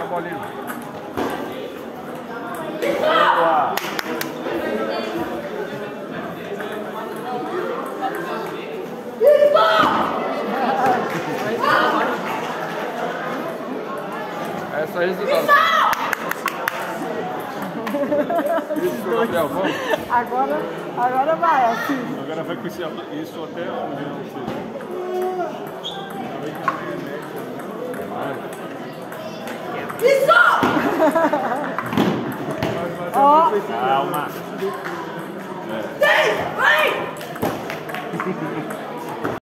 a bolinha. Boa! É só resultado. Isso foi o Gabriel, vamos? Agora vai, assim. Agora vai com isso até onde não precisa. Isso! Ó! Calma! Vai!